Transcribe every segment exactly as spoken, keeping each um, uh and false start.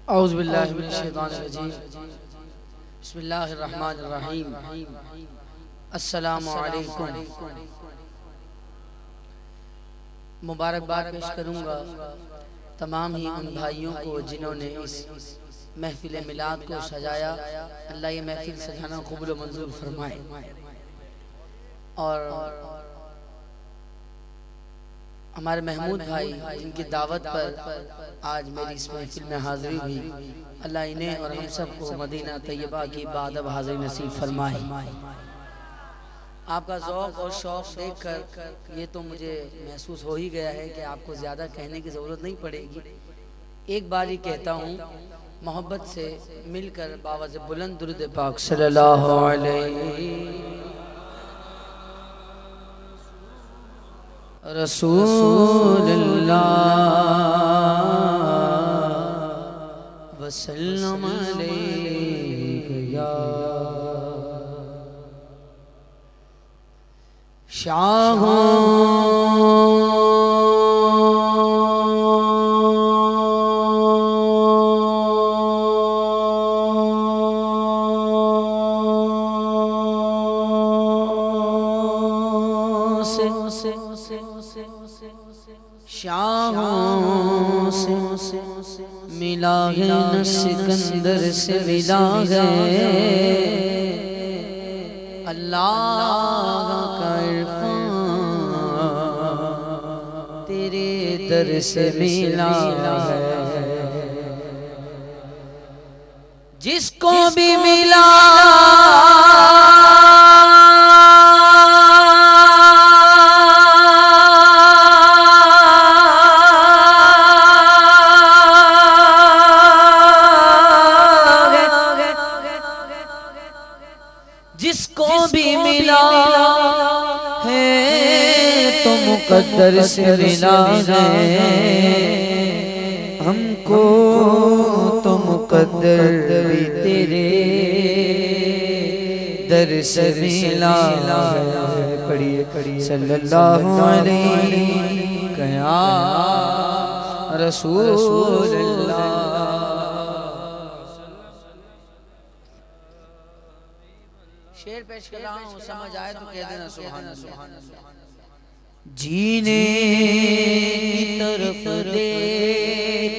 औज़ु बिल्लाहि मिनश शैतानिर रजीम। बिस्मिल्लाहिर रहमानिर रहीम। अस्सलामु अलैकुम। मुबारकबाद पेश करूँगा तमाम ही उन भाइयों को जिन्होंने इस महफिल मिलाद को सजाया। अल्लाह ये महफिल सजाना कबूल व मंजूर फरमाए। और हमारे महमूद भाई जिनकी दावत पर आज मेरी इस महफिल में हाजिरी हुई, अल्लाह इन्हें और हम सबको मदीना तैयबा की बादब हाजिरी नसीब फरमाए। आपका ज़ौक़ और शौक़ देखकर ये तो मुझे महसूस हो ही गया है कि आपको ज़्यादा कहने की ज़रूरत नहीं पड़ेगी। एक बार ही कहता हूँ, मोहब्बत से मिलकर बावज़ बुलंद दुरूद पाक सल्लल्लाहु अलैहि रसूलुल्लाह वसल्लम अलैहि या शाहों शाहों से मिला है न सिकंदर से मिला है, अल्लाह का इरफान तेरे दर से मिला है। जिसको भी मिला जिसको भी मिला है तो मुकद्दर से मिला है, हमको तो मुकद्दर भी तेरे दर से मिला है। पढ़िए पढ़िए सल्लल्लाहु अलैहि या रसूलल्लाह। शेर पेश कर रहा हूँ, समझ आए तो कह देना सुभान अल्लाह। जीने की तरफ देख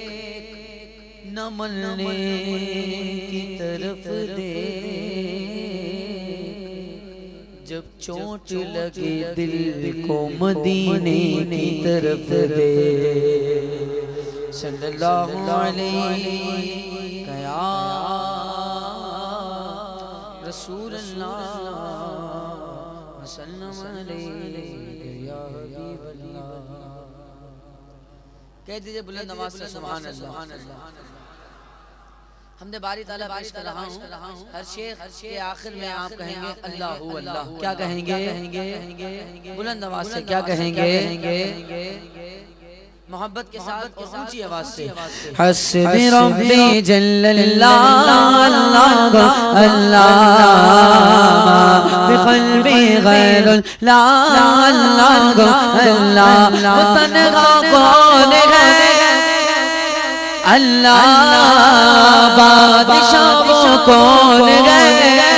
न मरने की तरफ देख, जब चोट लगे दिल को मदीने की तरफ दे। सल्लल्लाहु अलैहि या रसूलल्लाह वसल्लम अलैहि या हबीबल्लाह। कह दीजिए बुलंद आवाज से सुभान अल्लाह। हमने बारी ताला पेश कर रहा हूँ। हर शेर के आखिर में आप कहेंगे अल्लाहु अल्लाह। क्या कहेंगे? बुलंद आवाज से क्या कहेंगे? मोहब्बत के साथ और ऊंची आवाज से हस्बी रब्बी जल्लल्लाह अल्लाह अल्लाह बिक़ल्बी गैरुल्लाह अल्लाह अल्लाह। वो तन्हा कौन है अल्लाह, बादशाह वो कौन है।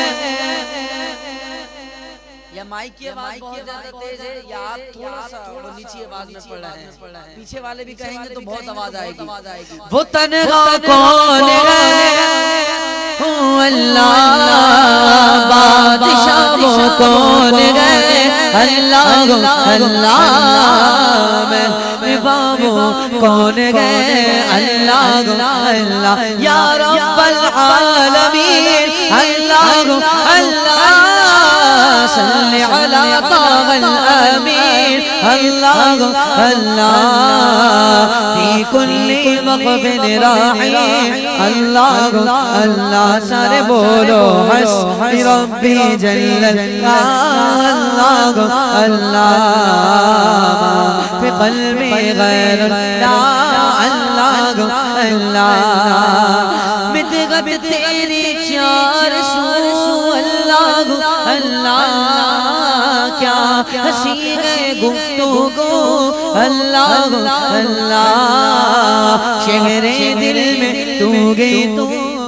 या माइक की आवाज बहुत ज्यादा तेज है या आप थोड़ा सा वो नीची आवाज में पढ़ रहे हैं, पीछे वाले भी कहेंगे तो बहुत आवाज आएगी। वो तन्हा कौन है अल्लाह, बादशाह वो कौन है अल्लाह अल्लाह। मैं बाबू कौन है अल्लाह अल्लाह या रब्बल आलमीन अल्लाह अल्लाह। सल्ली अला ताग़ल अमीन अल्लाह अल्लाह। फी कुल्ली मक़बिन राहीन अल्लाह अल्लाह। सारे बोलो हस्बी रब्बी जल्लल्लाह अल्लाह अल्लाह बिक़ल्बी गैरुल्लाह अल्लाह अल्लाह। मितगत तेरी चार सू अल्लाह अल्लाह। क्या हंसी है गुफ्तगू अल्लाह अल्लाह शहरे दिल में तू गई तू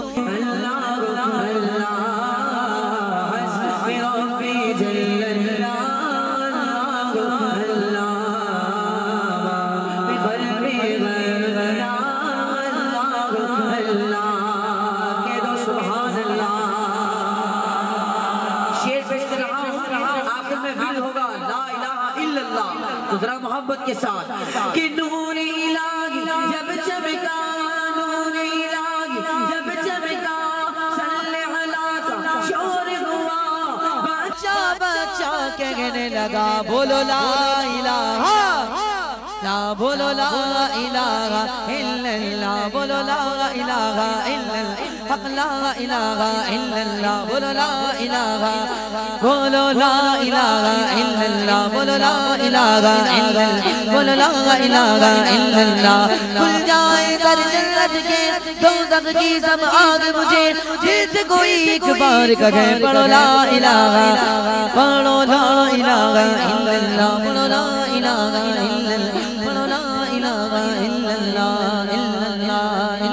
मोहब्बत के साथ कि नूर इलाही जब चमका नूर इलाही जब चमका सल्ले अला का शोर हुआ बच्चा बच्चा कहने लगा बोलो ला इलाहा ला बोलो ला इलाहा इल्लल्लाह बोलो ला इलाहा इल्लल्लाह ला इलाहा इल्लल्लाह बोलो ला इलाहा बोलो ला इलाहा इल्लल्लाह बोलो ला इलाहा इल्लल्लाह बोलो ला इलाहा इल्लल्लाह खुल जाए कर जन्नत के दोज़ख की सब आग मुझे जिस कोई एक बार कहे पढ़ो ला इलाहा पढ़ो ला इलाहा इल्लल्लाह पढ़ो ला इलाहा इल्लल्लाह पढ़ो ला इलाहा इल्लल्लाह इल्लल्लाह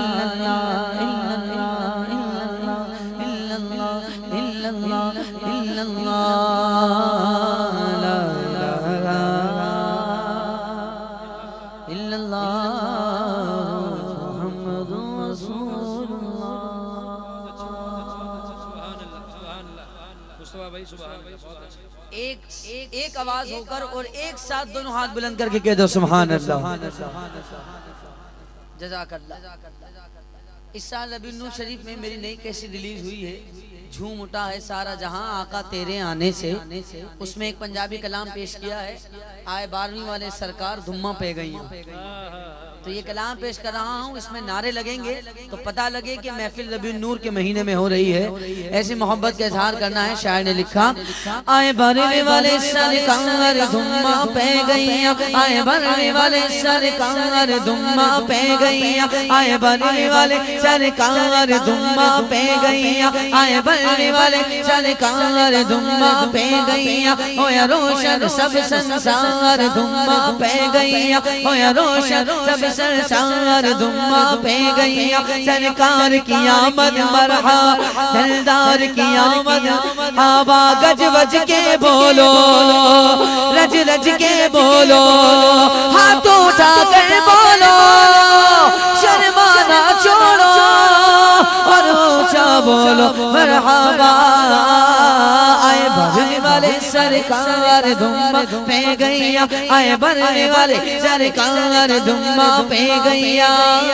एक एक एक आवाज होकर और एक साथ दोनों हाथ बुलंद करके कह दो सुभान अल्लाह जज़ाकल्लाह। इस साल रबी नूर शरीफ में मेरी नई कैसेट रिलीज हुई है झूम उठा है सारा जहां आका तेरे आने से। उसमें एक पंजाबी कलाम पेश किया है आए बारहवीं वाले सरकार धुम्मा पे गई। तो ये कलाम पेश कर रहा हूँ इसमें नारे लगेंगे तो पता लगे कि महफिल रबी नूर के महीने में हो रही है। ऐसी मोहब्बत का इजहार करना है। शायर ने लिखा आए बारहवीं वाले सरकार धुम्मा पे गई आए बारहवीं वाले सरकार धुम्मा पे गई आए बारहवीं वाले सरकार धुम्मा पे गई आए बारहवीं वाले सरकार धुम्मा पे गई होया रोशन सब संसार धुम्मा पे गई होया रोशन सब संसार धुम्मा पे गई सरकार की आमद मरहा दिलदार की आमद हवा गज वज के बोलो रज रज के बोलो हाथों उठा कर बोलो शर्माना छोड़ो और ऊंचा बोलो मरहबा आए भरने वाले सरकार धुम्मा पे गैया आए भरने वाले सरकार धुम्मा पे गैया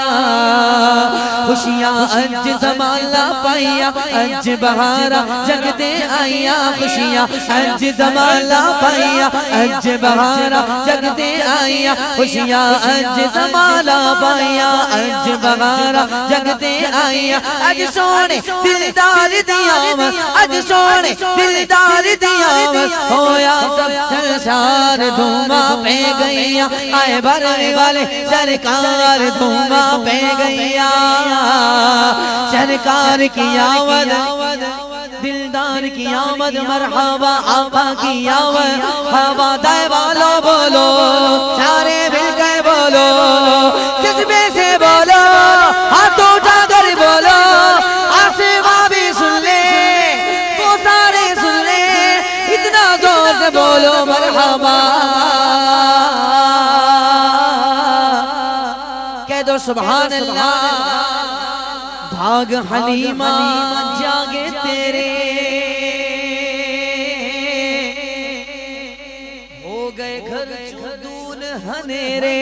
खुशियाँ अज धमाला पाइया अज बहारा जगते आइया खुशियाँ अज धमाला पाइया अज बहारा जगते आइया खुशियाँ अज धमाला पाइया अज बहारा जगते आइया अज सोने दिलदार दिया अज सोने दिलदार दिया होया सब संसार धुम्मा पे गैया आए भरने वाले सरकार धुम्मा पे गैया सरकार की आमद दिलदार की आमद मरहबा आका की आमद हवा दाए वालो बोलो सारे मिलकर बोलो जज्बे से बोलो हाथों उठाकर बोलो आसमां भी सुन ले वो सारे सुन ले इतना जोर से बोलो मरहबा कह दो सुभान अल्लाह। भाग हलीमा जागे तेरे हो गए घर दून हनेरे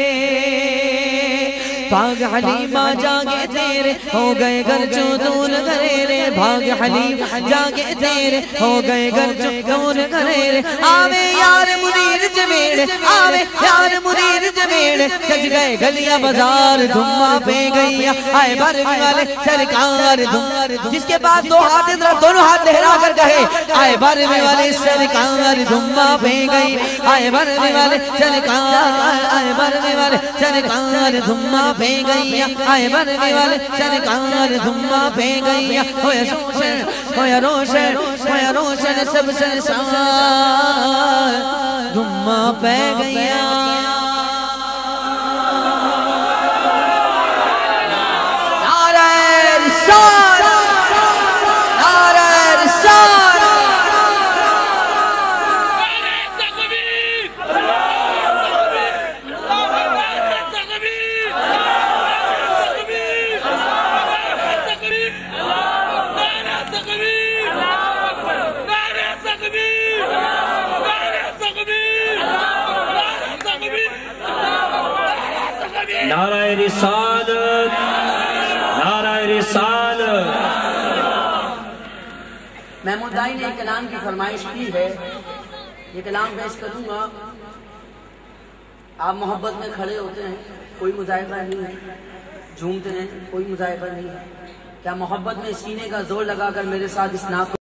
भाग हलीमा जागे तेरे हो गए घर चूदून घरेरे भाग हलीम जागे तेरे हो गए घर चूदून घरेरे आवे यार मुनीर जमेड़ आवे यार मुनीर जमेड़ सज गए गलियां बाजार धुम्मा पे गई आए भरने वाले सरकार धुम्मा जिसके पास दो हाथ इधर दोनों हाथ लहरा कर कहे आए भरने वाले सरकार धुम्मा पे गई आए भरने वाले सरकार आए भरने वाले सरकार धुम्मा पे गई आए भरने वाले सरकार धुम्मा पे गई होया रोशन होया रोशन होया रोशन सब संसार जुम्मा पे गया नारे रिसालत नारे रिसालत नाराए रिसालत नाराए रिसालत। महमूदाई ने एक कलाम की फरमाइश की है, ये कलाम पेश करूंगा। आप मोहब्बत में खड़े होते हैं, कोई मुजाहिदा नहीं है, झूमते हैं, कोई मुजाहिदा नहीं है। क्या मोहब्बत में सीने का जोर लगाकर मेरे साथ इस नाक